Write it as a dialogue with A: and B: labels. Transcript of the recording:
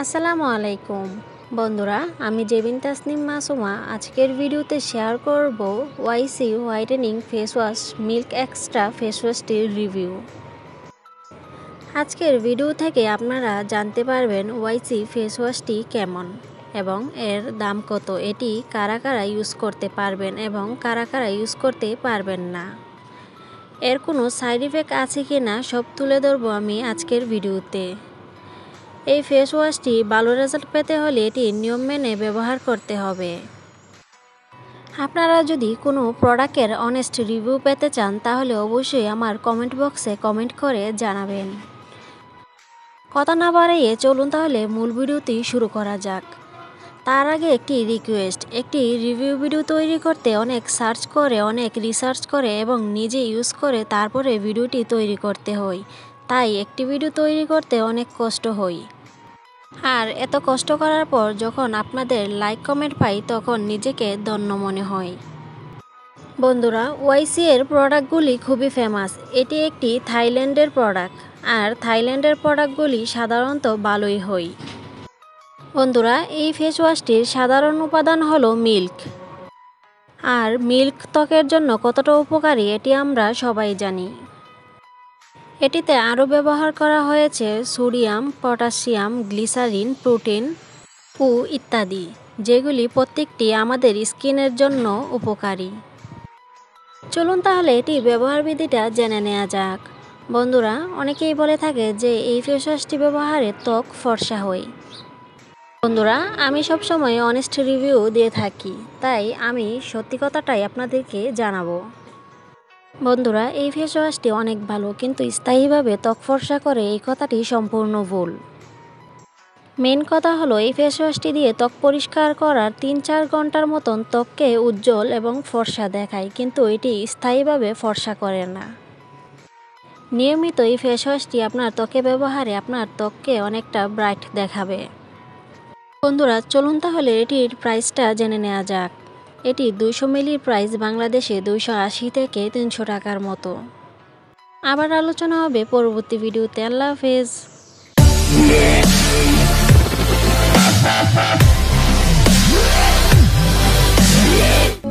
A: আসসালামু আলাইকুম বন্ধুরা, আমি জেবিন তাসনিম মাসুমা আজকের ভিডিওতে শেয়ার করব YC whitening face wash milk extra face ওয়াশটির রিভিউ। আজকের ভিডিও থেকে আপনারা জানতে পারবেন ওয়াইসি ফেস ওয়াশটি কেমন এবং এর দাম কত, এটি কারা কারা ইউজ করতে পারবেন এবং কারা কারা ইউজ করতে পারবেন না, এর কোনো সাইড ইফেক্ট আছে কি না সব তুলে ধরবো আমি আজকের ভিডিওতে। এই ফেস ওয়াশটি ভালো রেজাল্ট পেতে হলে এটি নিয়ম মেনে ব্যবহার করতে হবে। আপনারা যদি কোনো প্রোডাক্টের অনেস্ট রিভিউ পেতে চান তাহলে অবশ্যই আমার কমেন্ট বক্সে কমেন্ট করে জানাবেন। কথা না বাড়িয়ে চলুন তাহলে মূল ভিডিওটি শুরু করা যাক। তার আগে একটি রিকোয়েস্ট, একটি রিভিউ ভিডিও তৈরি করতে অনেক সার্চ করে, অনেক রিসার্চ করে এবং নিজে ইউজ করে তারপরে ভিডিওটি তৈরি করতে হয়। তাই একটি ভিডিও তৈরি করতে অনেক কষ্ট হয়, আর এত কষ্ট করার পর যখন আপনাদের লাইক কমেন্ট পাই তখন নিজেকে ধন্য মনে হয়। বন্ধুরা, ওয়াইসি এর প্রোডাক্টগুলি খুবই ফেমাস। এটি একটি থাইল্যান্ডের প্রোডাক্ট, আর থাইল্যান্ডের প্রোডাক্টগুলি সাধারণত ভালোই হয়। বন্ধুরা, এই ফেস ওয়াশটির সাধারণ উপাদান হলো মিল্ক, আর মিল্ক ত্বকের জন্য কতটা উপকারী এটি আমরা সবাই জানি। এটিতে আরও ব্যবহার করা হয়েছে সোডিয়াম, পটাশিয়াম, গ্লিসারিন, প্রোটিন ও ইত্যাদি, যেগুলি প্রত্যেকটি আমাদের স্কিনের জন্য উপকারী। চলুন তাহলে এটি ব্যবহার বিধিটা জেনে নেওয়া যাক। বন্ধুরা, অনেকেই বলে থাকে যে এই ফেস ওয়াশটি ব্যবহারে ত্বক ফর্সা হয়। বন্ধুরা, আমি সবসময় অনেস্ট রিভিউ দিয়ে থাকি, তাই আমি সত্যি কথাটাই আপনাদেরকে জানাবো। বন্ধুরা, এই ফেস ওয়াশটি অনেক ভালো, কিন্তু স্থায়ীভাবে ত্বক ফর্সা করে এই কথাটি সম্পূর্ণ ভুল। মেন কথা হলো এই ফেস ওয়াশটি দিয়ে ত্বক পরিষ্কার করার ৩-৪ ঘন্টার মতন ত্বককে উজ্জ্বল এবং ফর্সা দেখায়, কিন্তু এটি স্থায়ীভাবে ফর্সা করে না। নিয়মিত এই ফেস ওয়াশটি আপনার ত্বকে ব্যবহারে আপনার ত্বককে অনেকটা ব্রাইট দেখাবে। বন্ধুরা, চলুন তাহলে এটির প্রাইসটা জেনে নেওয়া যাক। এটি 200 মিলির প্রাইস বাংলাদেশে 280 থেকে 300 টাকার মতো। আবার আলোচনা হবে পরবর্তী ভিডিওতে। আল্লাহ হাফেজ।